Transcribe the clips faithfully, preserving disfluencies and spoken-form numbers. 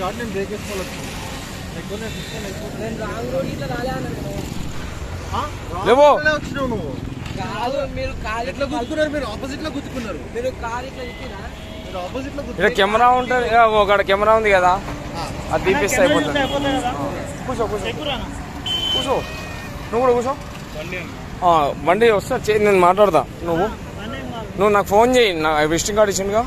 కాబట్టి నేను బ్రేక్ వేసుకోవచ్చు. వచ్చినావు నువ్వు కాదు, మీరు కాలు ఇట్లా గుర్తుకున్నారు, మీరు ఆపోజిట్ లో గుర్తుకున్నారు, మీరు కాలు ఇట్లా చెప్పినా మీరు ఆపోజిట్ లో గుర్తు. కెమెరా ఉంటుంది, ఒక కెమెరా ఉంది కదా, అది తీపిస్తే అయిపోతుంది. కూర్చో కూర్చో కూర్చో, నువ్వు కూడా కూర్చో. బండి వస్తా, నేను మాట్లాడతా. నువ్వు నువ్వు నాకు ఫోన్ చేయి, నా విజిటింగ్ కార్డు ఇచ్చిండుగా.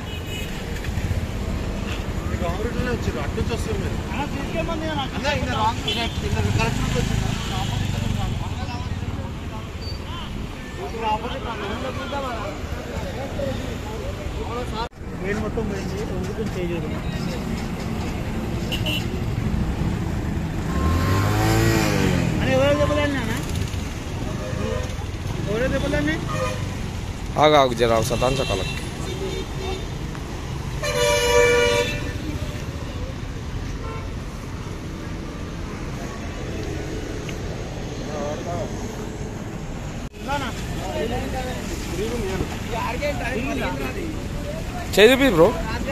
మొత్తం ఆగు ఆగు జరా సతాన్ చకాలకి. చేపి బ్రో.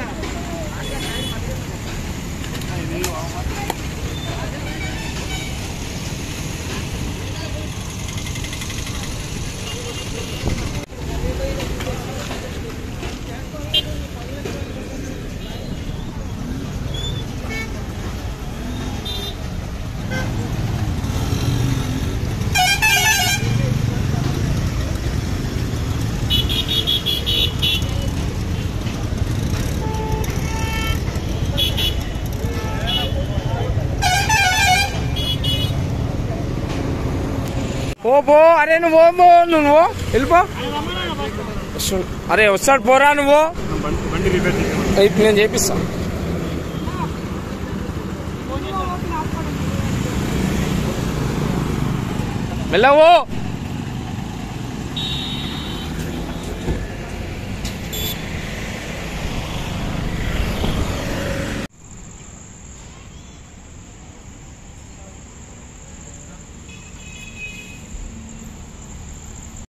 ఓ పో, అరే నువ్వు నువ్వు వెళ్ళిపో. అరే వస్తాడు, పోరా నువ్వు. నేను చేపిస్తా. వెళ్ళవో.